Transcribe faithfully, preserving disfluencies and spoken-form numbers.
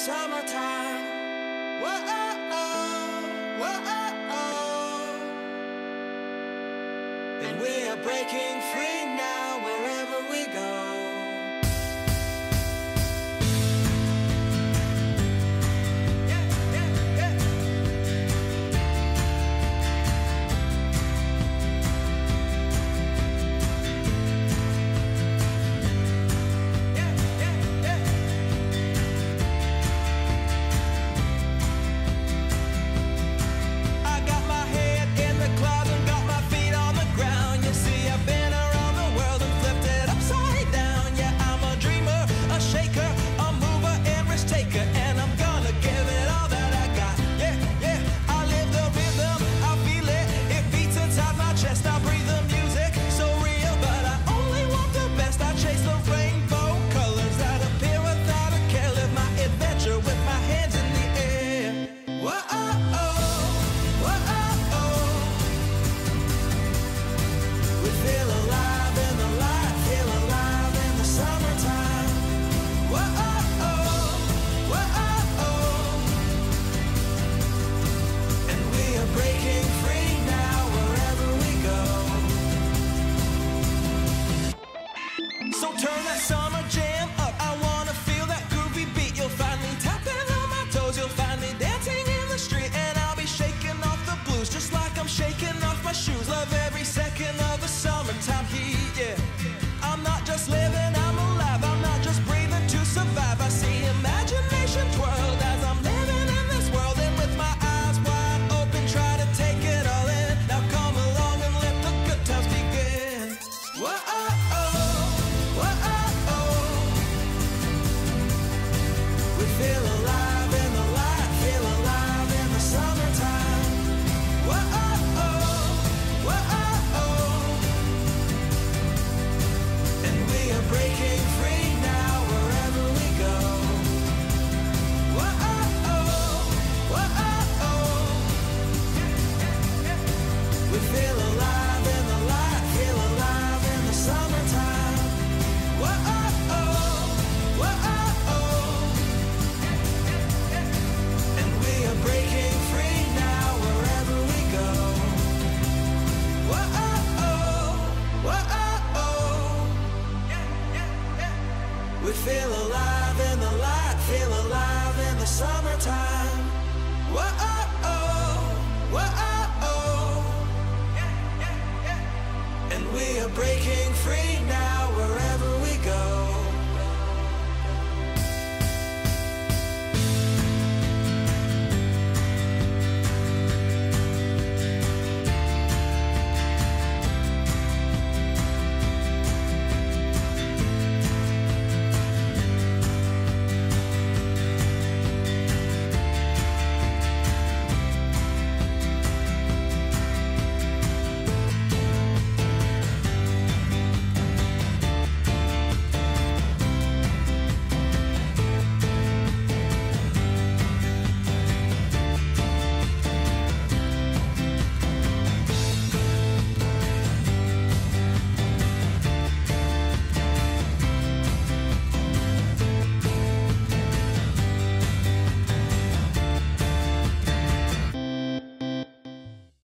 summertime. Whoa, whoa, and we are breaking free now wherever we go. So turn that summer jam up, I wanna feel that groovy beat. You'll find me tapping on my toes, you'll find me dancing in the street. And I'll be shaking off the blues, just like I'm shaking off my shoes. Love every second of the summertime heat, yeah. I'm not just living, I'm alive, I'm not just breathing to survive. I see imagination twirled as I'm living in this world. And with my eyes wide open, try to take it all in. Now come along and let the good times begin. Whoa. Feel alive in the light, feel alive in the summertime. Whoa, whoa, and we are breaking free now wherever we go. Whoa, whoa, we feel alive in the light, feel alive in the summertime. Whoa, whoa. Breaking free now wherever we go. Whoa, whoa, we feel alive in the light, feel alive in the summertime. Whoa, whoa, and we are breaking free.